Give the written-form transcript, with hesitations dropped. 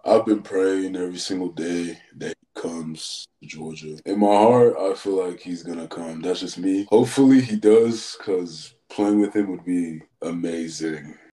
I've been praying every single day that he comes to Georgia. In my heart, I feel like he's gonna come. That's just me. Hopefully he does, because playing with him would be amazing.